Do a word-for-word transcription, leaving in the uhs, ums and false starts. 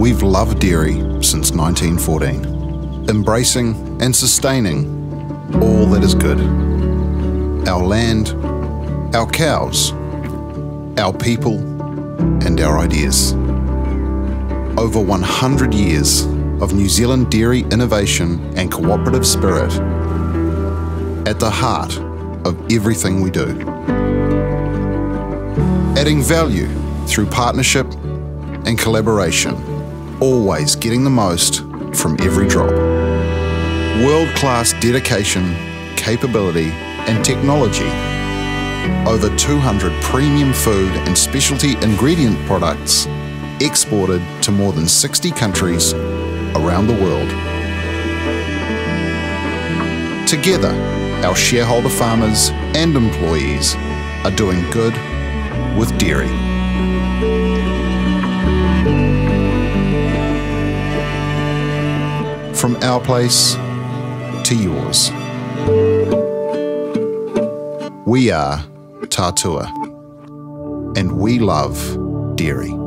We've loved dairy since nineteen fourteen, embracing and sustaining all that is good. Our land, our cows, our people, and our ideas. Over one hundred years of New Zealand dairy innovation and cooperative spirit at the heart of everything we do. Adding value through partnership and collaboration, always getting the most from every drop. World-class dedication, capability and technology. Over two hundred premium food and specialty ingredient products exported to more than sixty countries around the world. Together, our shareholder farmers and employees are doing good with dairy. From our place to yours. We are Tatua, and we love dairy.